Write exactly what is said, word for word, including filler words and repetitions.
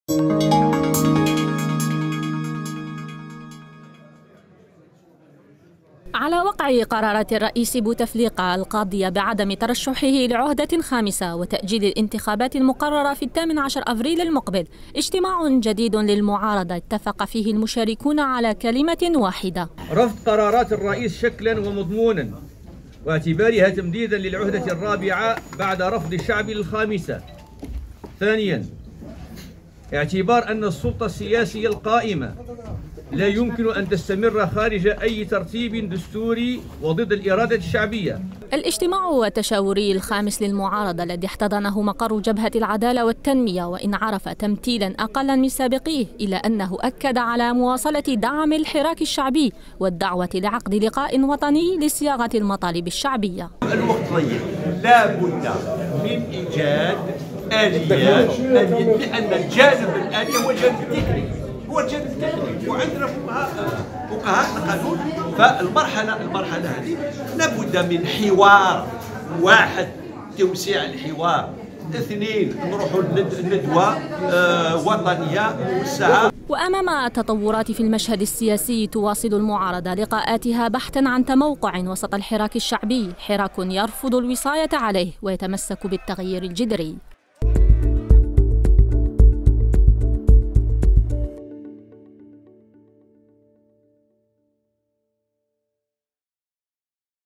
على وقع قرارات الرئيس بوتفليقة القاضية بعدم ترشحه لعهدة خامسة وتأجيل الانتخابات المقررة في الثامن عشر أفريل المقبل، اجتماع جديد للمعارضة اتفق فيه المشاركون على كلمة واحدة: رفض قرارات الرئيس شكلا ومضمونا، واعتبارها تمديدا للعهدة الرابعة بعد رفض الشعب للخامسة. ثانيا، اعتبار أن السلطة السياسية القائمة لا يمكن أن تستمر خارج أي ترتيب دستوري وضد الإرادة الشعبية. الاجتماع والتشاوري الخامس للمعارضة الذي احتضنه مقر جبهة العدالة والتنمية، وإن عرف تمثيلا أقل من سابقيه، إلا أنه أكد على مواصلة دعم الحراك الشعبي والدعوة لعقد لقاء وطني لصياغة المطالب الشعبية. الوقت ضيق، لا بد من إيجاد آليات، لأن الجانب الآلي هو الجانب التكنيكي، هو الجانب التكنيكي، وعندنا فقهاء فقهاء القانون. فالمرحلة المرحلة هذه لابد من حوار واحد، توسيع الحوار. اثنين، نروحوا لندوة آه وطنية موسعة. وأمام التطورات في المشهد السياسي تواصل المعارضة لقاءاتها بحثا عن تموقع وسط الحراك الشعبي، حراك يرفض الوصاية عليه ويتمسك بالتغيير الجذري.